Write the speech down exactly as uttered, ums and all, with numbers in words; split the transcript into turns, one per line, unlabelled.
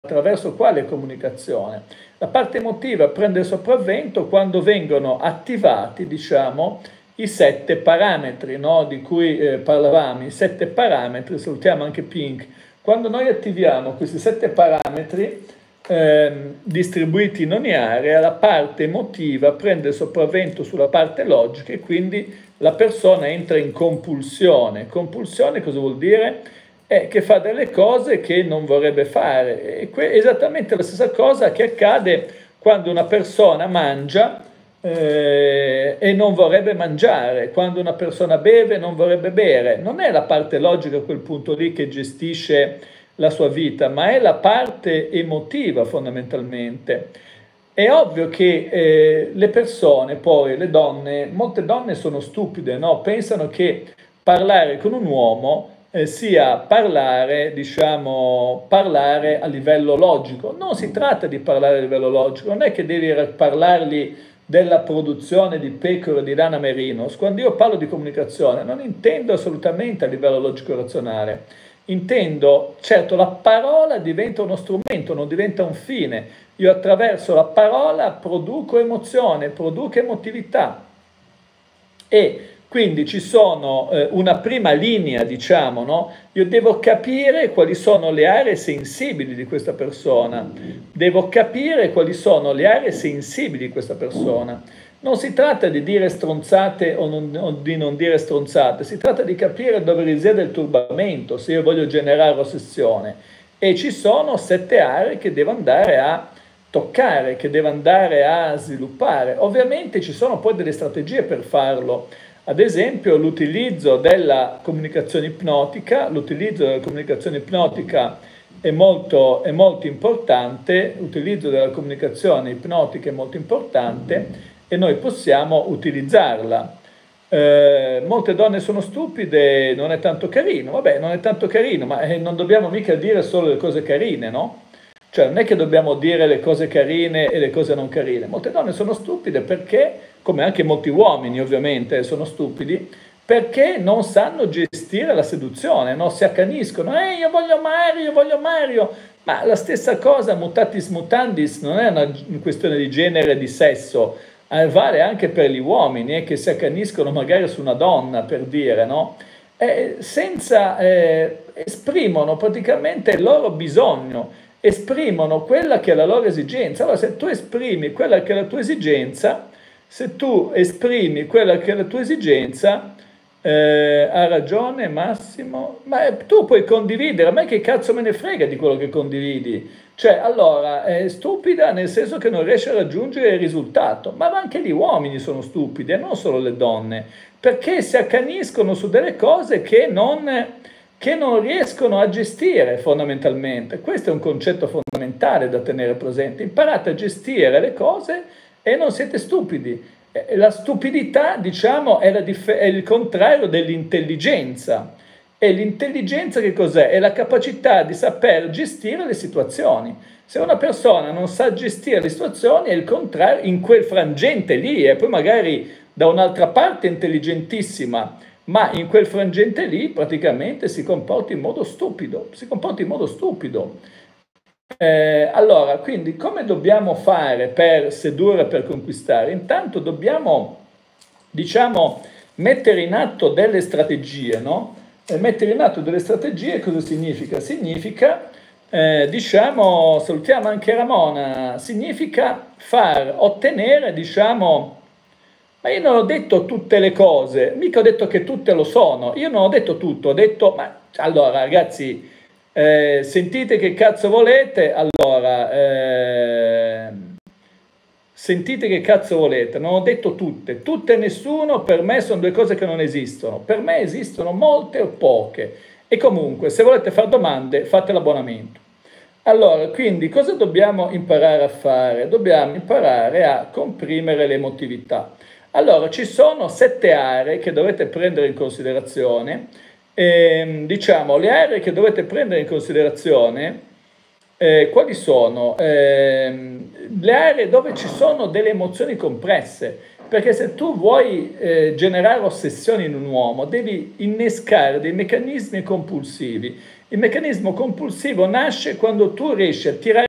attraverso quale comunicazione? La parte emotiva prende il sopravvento quando vengono attivati, diciamo, i sette parametri, no? Di cui eh, parlavamo, i sette parametri, salutiamo anche Pink. Quando noi attiviamo questi sette parametri eh, distribuiti in ogni area, la parte emotiva prende il sopravvento sulla parte logica e quindi la persona entra in compulsione. Compulsione cosa vuol dire? È che fa delle cose che non vorrebbe fare. È esattamente la stessa cosa che accade quando una persona mangia eh, e non vorrebbe mangiare, quando una persona beve e non vorrebbe bere. Non è la parte logica a quel punto lì che gestisce la sua vita, ma è la parte emotiva fondamentalmente. È ovvio che eh, le persone, poi le donne, molte donne sono stupide, no? Pensano che parlare con un uomo eh, sia parlare, diciamo, parlare a livello logico. Non si tratta di parlare a livello logico, non è che devi parlargli della produzione di pecore di lana merinos. Quando io parlo di comunicazione non intendo assolutamente a livello logico-razionale, intendo, certo, la parola diventa uno strumento, non diventa un fine. Io attraverso la parola produco emozione, produco emotività e quindi ci sono eh, una prima linea, diciamo, no? Io devo capire quali sono le aree sensibili di questa persona, devo capire quali sono le aree sensibili di questa persona. Non si tratta di dire stronzate o, non, o di non dire stronzate, si tratta di capire dove risiede il turbamento, se io voglio generare ossessione. E ci sono sette aree che devo andare a toccare, che devo andare a sviluppare. Ovviamente ci sono poi delle strategie per farlo. Ad esempio l'utilizzo della comunicazione ipnotica, l'utilizzo della comunicazione ipnotica è molto, è molto importante, l'utilizzo della comunicazione ipnotica è molto importante e noi possiamo utilizzarla. Eh, molte donne sono stupide, non è tanto carino, vabbè non è tanto carino, ma eh, non dobbiamo mica dire solo le cose carine, no? Cioè non è che dobbiamo dire le cose carine e le cose non carine. Molte donne sono stupide perché, come anche molti uomini ovviamente sono stupidi, perché non sanno gestire la seduzione, no? Si accaniscono, eh io voglio Mario, io voglio Mario, ma la stessa cosa, mutatis mutandis, non è una questione di genere e di sesso, eh, vale anche per gli uomini eh, che si accaniscono magari su una donna, per dire, no? Eh, senza, eh, esprimono praticamente il loro bisogno, esprimono quella che è la loro esigenza. Allora se tu esprimi quella che è la tua esigenza, se tu esprimi quella che è la tua esigenza, eh, ha ragione Massimo, ma eh, tu puoi condividere, a me che cazzo me ne frega di quello che condividi? Cioè, allora, è stupida nel senso che non riesce a raggiungere il risultato, ma anche gli uomini sono stupidi e non solo le donne, perché si accaniscono su delle cose che non... che non riescono a gestire fondamentalmente. Questo è un concetto fondamentale da tenere presente. Imparate a gestire le cose e non siete stupidi. La stupidità, diciamo, è, la dif- è il contrario dell'intelligenza. E l'intelligenza che cos'è? È la capacità di saper gestire le situazioni. Se una persona non sa gestire le situazioni è il contrario, in quel frangente lì, e poi magari da un'altra parte intelligentissima, ma in quel frangente lì praticamente si comporta in modo stupido, si comporta in modo stupido. Eh, allora, quindi come dobbiamo fare per sedurre, per conquistare? Intanto dobbiamo, diciamo, mettere in atto delle strategie, no? E mettere in atto delle strategie cosa significa? Significa, eh, diciamo, salutiamo anche Ramona, significa far ottenere, diciamo, ma io non ho detto tutte le cose, mica ho detto che tutte lo sono, io non ho detto tutto, ho detto, ma allora ragazzi, eh, sentite che cazzo volete, allora, eh, sentite che cazzo volete, non ho detto tutte, tutte e nessuno, per me sono due cose che non esistono, per me esistono molte o poche, e comunque se volete fare domande fate l'abbonamento. Allora, quindi cosa dobbiamo imparare a fare? Dobbiamo imparare a comprimere l'emotività. Allora, ci sono sette aree che dovete prendere in considerazione. Eh, diciamo, le aree che dovete prendere in considerazione, eh, quali sono? Eh, le aree dove ci sono delle emozioni compresse, perché se tu vuoi eh, generare ossessioni in un uomo, devi innescare dei meccanismi compulsivi Il meccanismo compulsivo nasce quando tu riesci a tirare